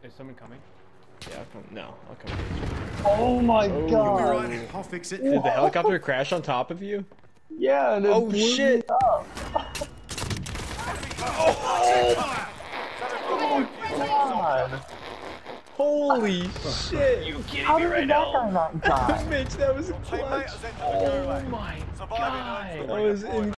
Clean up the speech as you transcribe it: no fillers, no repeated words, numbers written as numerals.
Is someone coming? Yeah, I'll come. No, I'll come. Oh my god! Right, I'll fix it. Did the helicopter crash on top of you? Yeah, and it Oh blew shit! me up. Oh god! Holy shit! You kidding How me did right that now? guy not die? Mitch, that was clutch. Oh my god! That was